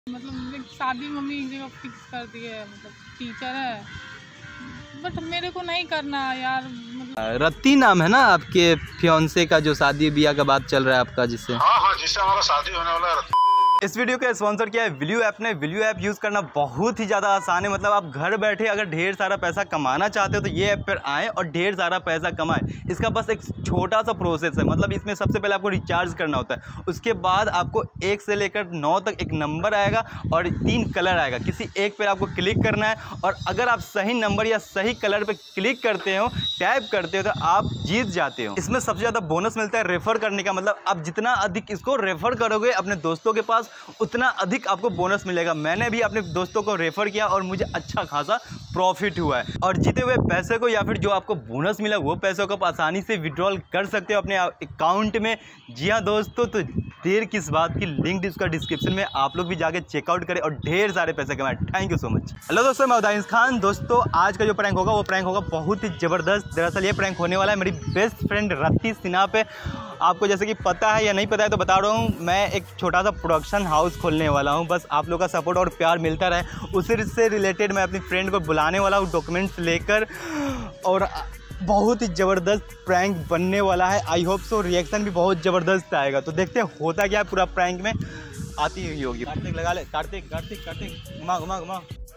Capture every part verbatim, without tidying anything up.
मतलब शादी मम्मी एक जगह फिक्स कर दी है, मतलब टीचर है, बट मेरे को नहीं करना यार। मतलब रत्ती नाम है ना आपके फियांसे का, जो शादी ब्याह का बात चल रहा है आपका, जिससे हाँ हाँ जिससे हमारा शादी होने वाला है। इस वीडियो का स्पॉन्सर किया है विल्यू ऐप ने। विल्यू ऐप यूज़ करना बहुत ही ज़्यादा आसान है। मतलब आप घर बैठे अगर ढेर सारा पैसा कमाना चाहते हो तो ये ऐप पर आएँ और ढेर सारा पैसा कमाएं। इसका बस एक छोटा सा प्रोसेस है। मतलब इसमें सबसे पहले आपको रिचार्ज करना होता है, उसके बाद आपको एक से लेकर नौ तक एक नंबर आएगा और तीन कलर आएगा। किसी एक पर आपको क्लिक करना है और अगर आप सही नंबर या सही कलर पर क्लिक करते हो, टैप करते हो, तो आप जीत जाते हो। इसमें सबसे ज़्यादा बोनस मिलता है रेफ़र करने का। मतलब आप जितना अधिक इसको रेफ़र करोगे अपने दोस्तों के पास, उतना अधिक आपको बोनस मिलेगा। मैंने भी अपने दोस्तों को रेफ़र किया और मुझे अच्छा खासा प्रॉफिट हुआ है। और जीते हुए पैसे को या फिर जो आपको बोनस मिला वो पैसों को आप आसानी से विड्रॉल कर सकते हो अपने अकाउंट में। जी हाँ दोस्तों, तो देर किस बात की, लिंक इसका डिस्क्रिप्शन में, आप लोग भी जाके चेकआउट करें और ढेर सारे पैसे कमाएं। Thank you so much. Hello दोस्तों, मैं उदाइस खान। दोस्तों आज का जो प्रैंक होगा वो प्रैंक होगा बहुत ही ज़बरदस्त। दरअसल ये प्रैंक होने वाला है मेरी बेस्ट फ्रेंड रत्ती सिन्हा पे। आपको जैसे कि पता है या नहीं पता है तो बता रहा हूँ, मैं एक छोटा सा प्रोडक्शन हाउस खोलने वाला हूँ। बस आप लोग का सपोर्ट और प्यार मिलता रहे, उसी से रिलेटेड मैं अपनी फ्रेंड को बुलाने वाला हूँ डॉक्यूमेंट्स लेकर, और बहुत ही ज़बरदस्त प्रैंक बनने वाला है। आई होप सो रिएक्शन भी बहुत ज़बरदस्त आएगा। तो देखते हैं होता क्या है पूरा प्रैंक में। आती हुई होगी। कार्तिक लगा ले, कार्तिक कार्तिक कार्तिक घुमा घुमा घुमा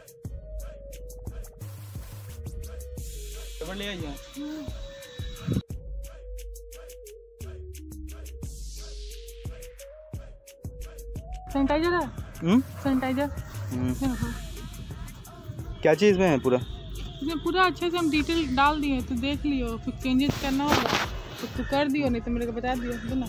ले आइए। सैनिटाइजर है? हम्म सैनिटाइजर क्या चीज़ में है पूरा? इसमें पूरा अच्छे से हम डिटेल डाल दिए, तो देख लियो। कुछ चेंजेस करना होगा तो तू कर दियो, नहीं तो मेरे को बता दियो। बोला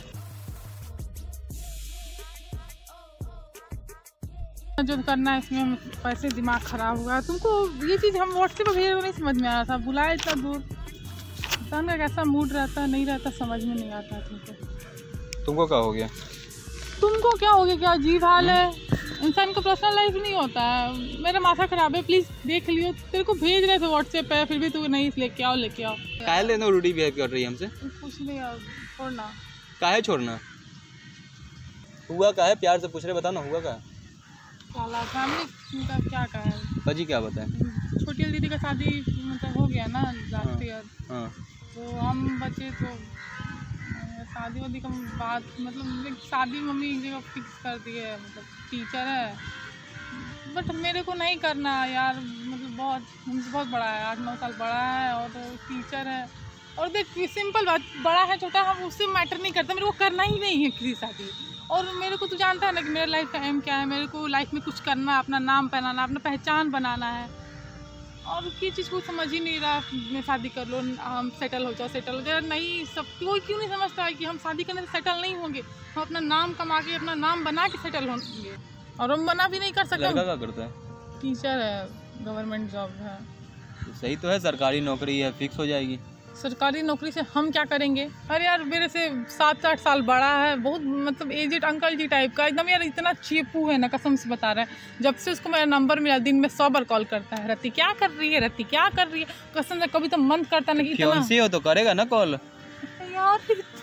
जो करना है इसमें पैसे दिमाग खराब हुआ। तुमको ये चीज़ हम व्हाट्सएप पर भेज नहीं समझ में आ रहा था, बुलाया इतना दूर। इंसान का कैसा मूड रहता नहीं रहता समझ में नहीं आता। तुमको तुमको क्या हो गया? तुमको क्या हो गया? क्या अजीब हाल है। इंसान को पर्सनल लाइफ नहीं होता है। मेरा माथा खराब है, प्लीज़ देख लियो। तेरे को भेज रहे थे व्हाट्सएप पे, फिर भी तू नहीं लेके आओ लेके आओ। काहे लेना रूडी बिहेव कर रही है हमसे? कुछ नहीं यार, छोड़ना। काहे छोड़ना? हुआ का है? प्यार से पूछ रहे, बता ना हुआ का? फैमिली का क्या का है बाजी, क्या बताएं? छोटी दीदी का शादी मतलब हो गया ना लास्ट ईयर। हाँ। तो हम बचे तो शादी वादी का बात, मतलब शादी मम्मी एक जगह फिक्स कर दी है। मतलब टीचर है, बट मेरे को नहीं करना यार। मतलब बहुत हमसे बहुत बड़ा है, आठ नौ साल बड़ा है और टीचर है। और देख सिंपल बात, बड़ा है छोटा हम उससे मैटर नहीं करता, मेरे को करना ही नहीं है किसी शादी। और मेरे को तो जानता है ना कि मेरा लाइफ का एम क्या है। मेरे को लाइफ में कुछ करना है, अपना नाम बनाना, अपना पहचान बनाना है। और ये चीज़ को समझ ही नहीं रहा। मैं शादी कर लो, हम सेटल हो जाओ, सेटल हो जाओ। नहीं, सब कोई क्यों नहीं समझता है कि हम शादी करने से सेटल नहीं होंगे। हम अपना नाम कमा के, अपना नाम बना के सेटल होंगे। और हम बना भी नहीं कर सकते। लड़का क्या करता है? टीचर है, गवर्नमेंट जॉब है। सही तो है, सरकारी नौकरी है, फिक्स हो जाएगी। सरकारी नौकरी से हम क्या करेंगे? अरे यार मेरे से सात आठ साल बड़ा है, बहुत मतलब एजेड अंकल जी टाइप का एकदम। यार इतना चीपू है ना, कसम से बता रहा है। जब से उसको मेरा नंबर मिला दिन में सौ बार कॉल करता है, रत्ती क्या कर रही है, रत्ती क्या कर रही है। कसम से कभी तो मन करता नहीं इतना। फियांसी हो तो करेगा ना कॉल यार।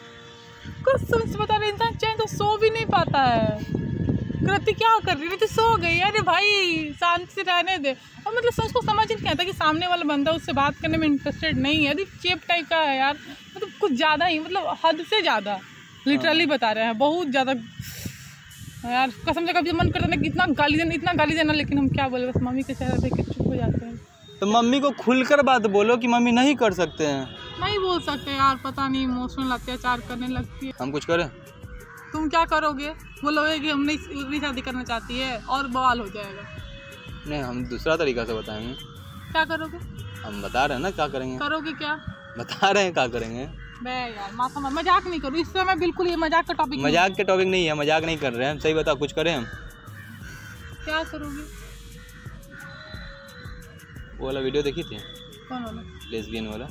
कसम से बता रहे, इंसान चाहे तो सो भी नहीं पाता है। रत्ती क्या कर रही है, तो सो गई। अरे भाई शांति से रहने दे। और मतलब उसको समझ ही नहीं आता कि सामने वाला बंदा उससे बात करने में इंटरेस्टेड नहीं है। अरे चेप टाइप का है यार, मतलब कुछ ज़्यादा ही, मतलब हद से ज़्यादा लिटरली बता रहे हैं, बहुत ज़्यादा यार। कसम से कभी मन करता है कि इतना गाली देना, इतना गाली देना, लेकिन हम क्या बोले, बस मम्मी के चेहरा देख के चुप हो जाते हैं। तो मम्मी को खुलकर बात बोलो कि मम्मी नहीं कर सकते हैं। नहीं बोल सकते यार, पता नहीं इमोशनल अत्याचार करने लगती है। हम कुछ करें? तुम क्या करोगे? बोलोगे कि हम नहीं शादी करना चाहती है और बवाल हो जाएगा। नहीं, हम दूसरा तरीका से बताएंगे। क्या करोगे? हम बता रहे हैं ना क्या करेंगे। करोगे क्या? बता रहे हैं क्या करेंगे। बे यार माथा मत, मजाक नहीं करो इस समय, बिल्कुल ये मजाक का टॉपिक। मजाक के टॉपिक नहीं है, मजाक नहीं कर रहे हैं हम। सही बताओ, कुछ करें हम? क्या करोगे? वो वाला वीडियो देखी थी? कौन वाला? लेस्बियन वाला।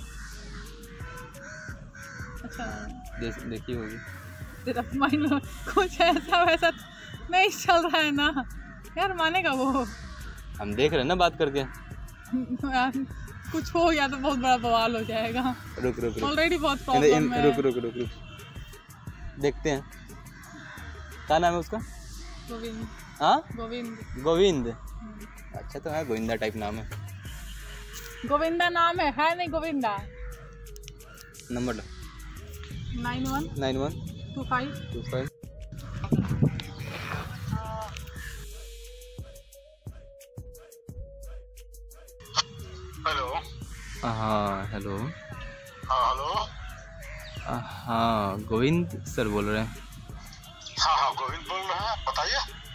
अच्छा दे, देखी होगी। तेरा माइंड में कुछ ऐसा वैसा नहीं चल रहा है ना यार, मानेगा वो। हम देख रहे हैं ना बात करके। यार कुछ हो गया तो बहुत बड़ा बवाल हो जाएगा। रुक रुक रुक ऑलरेडी बहुत प्रॉब्लम है। रुक रुक रुक रुक देखते हैं क्या नाम है उसका। गोविंद। हाँ गोविंद। गोविंद, हम्म। अच्छा तो है, गोविंदा टाइप नाम है। गोविंदा नाम है है नहीं Govinda. Number nine one nine one two five two five hello. हाँ हेलो। हाँ हेलो। हाँ गोविंद सर बोल रहे हैं। हाँ हाँ गोविंद बोल रहे हैं, बताइए।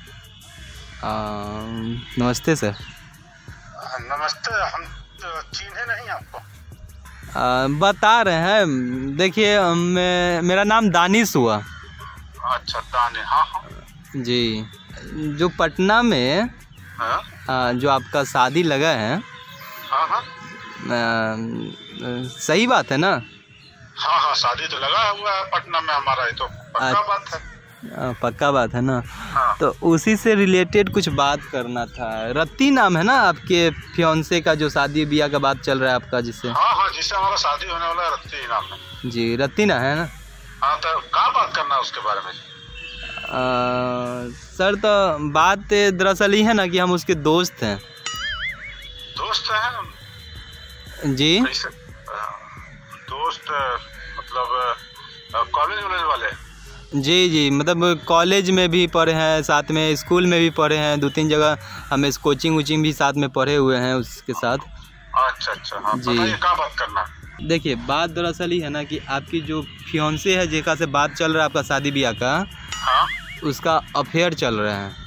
आ, नमस्ते सर। नमस्ते, हम तो चिन्हे नहीं आपको। आ, बता रहे हैं, देखिए मैं मेरा नाम दानिश हुआ। अच्छा दाने, हाँ हाँ जी, जो पटना में हाँ आ, जो आपका शादी लगा है, हाँ हाँ आ, सही बात है ना? हाँ हाँ शादी तो लगा हुआ है पटना में हमारा, ये तो पक्का बात है। आ, पक्का बात है ना? हाँ। तो उसी से रिलेटेड कुछ बात करना था। रत्ती नाम है ना आपके फियांसे का, जो शादी ब्याह का बात चल रहा है आपका जिससे? हाँ हाँ जिससे हमारा शादी होने वाला है, रत्ती नाम है। जी रत्ती ना है ना? हाँ तो क्या बात करना है उसके बारे में? आ, सर तो बात दरअसल ही है ना कि हम उसके दोस्त हैं। दोस्त हैं? जी कैसे दोस्त, मतलब कॉलेज वॉलेज वाले? जी जी, मतलब कॉलेज में भी पढ़े हैं, साथ में स्कूल में भी पढ़े हैं, दो तीन जगह हमें कोचिंग वोचिंग भी साथ में पढ़े हुए हैं उसके साथ। अच्छा अच्छा, हाँ जी। बताइए क्या बात करना? देखिए बात दरअसल ही है ना कि आपकी जो फियांसे है जेका से बात चल रहा है आपका शादी ब्याह का, हाँ उसका अफेयर चल रहा है।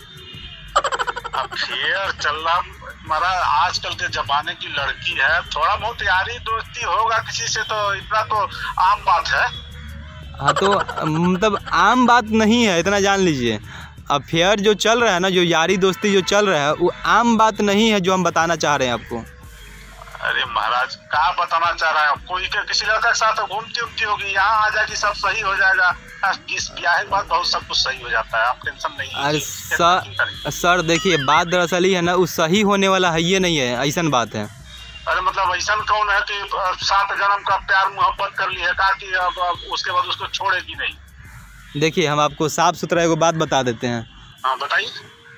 अफेयर चल रहा? हमारा आजकल के जमाने की लड़की है, थोड़ा बहुत यारी दोस्ती होगा किसी से तो इतना तो आम बात है। हाँ तो मतलब आम बात नहीं है, इतना जान लीजिए। अफेयर जो चल रहा है ना, जो यारी दोस्ती जो चल रहा है, वो आम बात नहीं है जो हम बताना चाह रहे हैं आपको। अरे महाराज क्या बताना चाह रहा है? कोई के किसी लड़का के साथ घूमती उमती होगी, यहाँ आ जाएगी सब सही हो जाएगा। इस ब्याह के बाद बहुत सब कुछ सही हो जाता है, आप टेंशन नहीं लीजिए। अरे सर सर देखिए बात दरअसल ही है ना, वो सही होने वाला है ये नहीं है, ऐसा बात है। अरे मतलब ऐसा कौन है कि सात जन्म का प्यार मोहब्बत कर ली है का कि अब उसके बाद उसको छोड़ेगी नहीं? देखिए हम आपको साफ सुथरा एगो बात बता देते हैं। हाँ बताइए।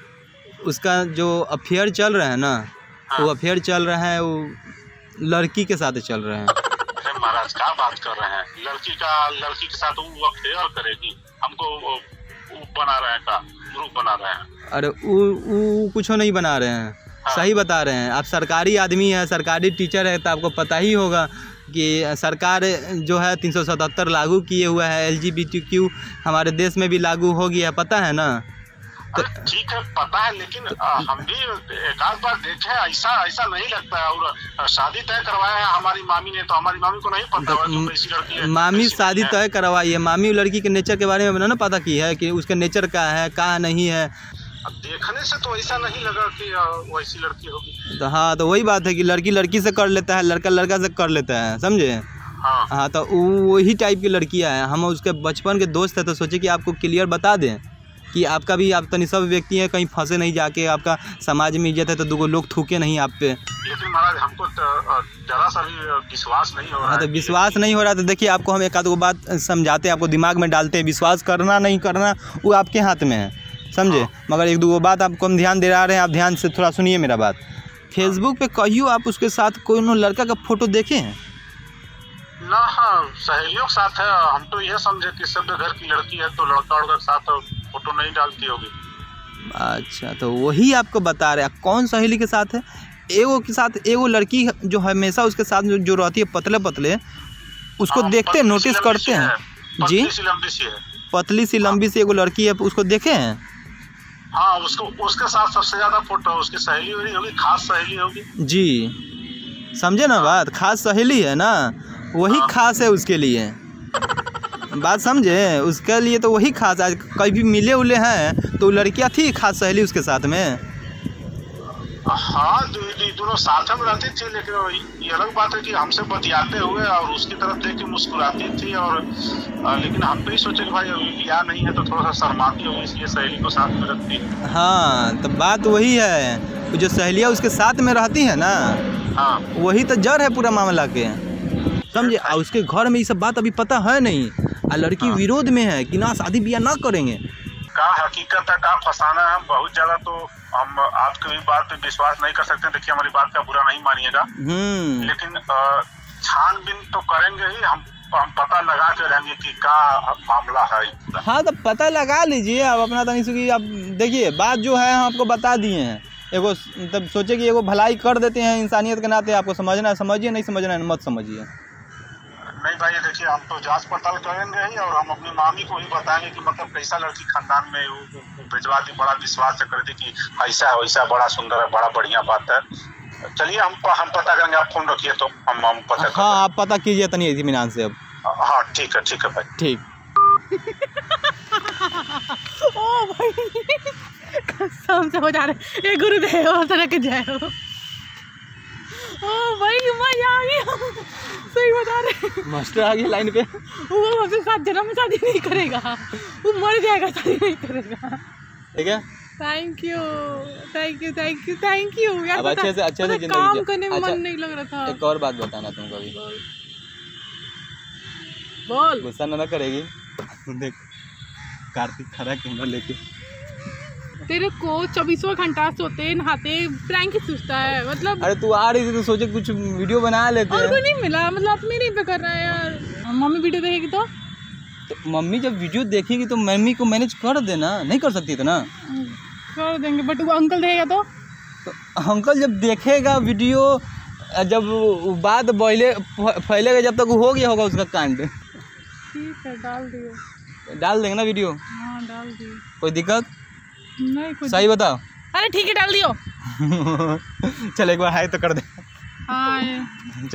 उसका जो अफेयर चल रहा है ना, हाँ। वो अफेयर चल रहा है वो लड़की के साथ चल रहे हैं। अरे महाराज क्या बात कर रहे हैं? लड़की का लड़की के साथ वो अफेयर करेगी? हमको वो, वो बना रहे हैं का ग्रुप बना रहे हैं? अरे वो वो कुछ नहीं बना रहे हैं, हाँ। सही बता रहे हैं। आप सरकारी आदमी हैं, सरकारी टीचर है, तो आपको पता ही होगा कि सरकार जो है तीन सौ सतहत्तर लागू किए हुआ है, L G B T Q हमारे देश में भी लागू हो गया है, पता है ना? तो ठीक है पता है, लेकिन आ, हम भी एक आध बार देखे, ऐसा ऐसा नहीं लगता है। और शादी तय करवाया है हमारी मामी ने, तो हमारी मामी को नहीं पता हुआ कि कैसी लड़की है। मामी कैसी शादी नहीं है। तय करवाई है, मामी लड़की के नेचर के बारे में ना पता की है कि उसका नेचर क्या है क्या नहीं है। अब देखने से तो ऐसा नहीं लगा कि आ, वैसी लड़की होगी। तो हाँ तो वही बात है कि लड़की लड़की से कर लेता है, लड़का लड़का से कर लेता है, समझे? हाँ हाँ तो वो- वही टाइप की लड़कियाँ हैं। हम उसके बचपन के दोस्त हैं, तो सोचे कि आपको क्लियर बता दें कि आपका भी, आप तनी सब व्यक्ति हैं, कहीं फंसे नहीं जाके, आपका समाज में इज्जत है तो दो लोग थूके नहीं आप पे। लेकिन महाराज हमको जरा सा भी विश्वास नहीं हो रहा हाँ है तो विश्वास नहीं हो रहा तो देखिए आपको हम एक आध गो बात समझाते हैं, आपको दिमाग में डालते हैं। विश्वास करना नहीं करना वो आपके हाथ में है, समझे? मगर एक दो बात आपको हम ध्यान दे रहा रहे हैं, आप ध्यान से थोड़ा सुनिए मेरा बात। फेसबुक पे कहियो आप उसके साथ कोई लड़का का फोटो देखे हैं ना? हाँ सहेलियों के साथ है। हम तो यह समझे कि सब घर की लड़की है तो लड़का उड़का के साथ फोटो नहीं डालती होगी। अच्छा तो वही आपको बता रहे हैं। कौन सहेली के साथ है? एगो के साथ, एगो लड़की जो हमेशा उसके साथ जो, जो रहती है पतले पतले, उसको हाँ, देखते हैं, पतली सी नोटिस लंबी करते सी हैं। है। जी पतली सी लंबी सी है। पतली सी लंबी सी एगो लड़की है, उसको देखे हैं? हाँ उसको उसके साथ सबसे ज्यादा फोटो उसकी सहेली वही होगी, खास सहेली होगी। जी समझे ना बात? खास सहेली है ना, वही खास है उसके लिए, बात समझे? उसके लिए तो वही खास। आज कभी मिले उले हैं तो लड़कियां थी खास सहेली उसके साथ में। हाँ दो, दोनों साथ में रहती थी, लेकिन ये अलग बात है कि हमसे बतियाते हुए और उसकी तरफ देख के मुस्कुराती थी। और आ, लेकिन हम तो ही सोचे कि भाई अभी ब्याह नहीं है तो थोड़ा सा शर्माती होगी, इसलिए सहेली को साथ में रखती है। हाँ तो बात वही है, जो सहेलियाँ उसके साथ में रहती है ना, हाँ वही तो जड़ है पूरा मामला के, समझे? और उसके घर में ये सब बात अभी पता है नहीं, और लड़की हाँ। विरोध में है कि ना शादी ब्याह ना करेंगे। का हकीकत है का फंसाना है बहुत ज्यादा, तो हम आपकी भी बात पे विश्वास नहीं कर सकते। देखिए हमारी बात का बुरा नहीं मानिएगा, लेकिन छानबीन तो करेंगे ही हम हम पता लगा के रहेंगे कि क्या मामला है। हाँ तो पता लगा लीजिए आप अपना तनी से कि आप देखिए बात जो है हम आपको बता दिए हैं। एगो तब सोचे कि एगो भलाई कर देते हैं इंसानियत के नाते, आपको समझना है समझिए, नहीं समझना है मत समझिए। नहीं भाई देखिए हम तो जांच पड़ताल करेंगे ही, और हम अपनी मामी को ही बताएंगे कि मतलब कैसा लड़की खानदान में भिजवा दी, बड़ा विश्वास से कर दी कि ऐसा वैसा बड़ा सुंदर है, बड़ा बढ़िया बात है। चलिए हम हम पता करेंगे, आप फोन रखिए तो हम हम पता करेंगे। हाँ आप पता कीजिए तनी इत्मीनान से अब। हाँ ठीक है ठीक है भाई ठीक। ओ भाई कसम से हो जा रहे ए गुरुदेव और तरह के जय हो। ओ भाई मजा आ गया, सही बता रहे। मास्टर आ गया लाइन पे। वो हमसे सात जन्म में शादी नहीं करेगा, वो मर जाएगा शादी नहीं करेगा। ठीक है thank you thank you thank you thank you यार। अब अच्छे से अच्छे से जिंदगी काम करने में अच्छा, मन नहीं लग रहा था। एक और बात बताना तुमको अभी, बोल। गुस्सा ना करेगी। देख कार्तिक खड़ा कैमरा लेके तेरे को चौबीसों घंटा सोते नहाते प्रैंक ही सोचता है मतलब। अरे तू आ रही थी तो सोचे कुछ वीडियो बना लेते और हैं। कोई नहीं मिला मतलब आप मेरे पे कर रहा है यार। मम्मी वीडियो देखेगी तो तो मम्मी जब वीडियो देखेगी तो मम्मी को मैनेज कर देना, नहीं कर सकती तो ना कर देंगे, बट वो अंकल देगा तो, तो अंकल जब देखेगा वीडियो, जब वो बात बोले फैलेगा, जब तक वो हो गया होगा उसका कांड। ठीक है डाल दियो। डाल देंगे ना वीडियो। हाँ डाल दियो, कोई दिक्कत नहीं कुछ। सही बताओ। अरे ठीक है डाल दियो। चल एक बार हाय तो कर दे। हाँ